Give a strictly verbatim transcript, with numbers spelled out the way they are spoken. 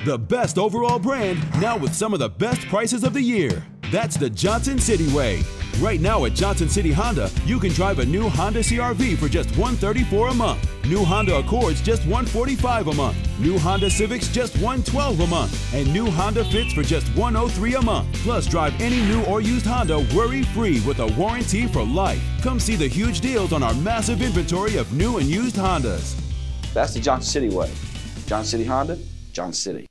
The best overall brand, now with some of the best prices of the year. That's the Johnson City way. Right now at Johnson City Honda, you can drive a new Honda C R V for just one hundred thirty-four dollars a month. New Honda Accords just one hundred forty-five dollars a month. New Honda Civics just one hundred twelve dollars a month. And new Honda Fits for just one hundred three dollars a month. Plus, drive any new or used Honda worry-free with a warranty for life. Come see the huge deals on our massive inventory of new and used Hondas. That's the Johnson City way. Johnson City Honda, Johnson City.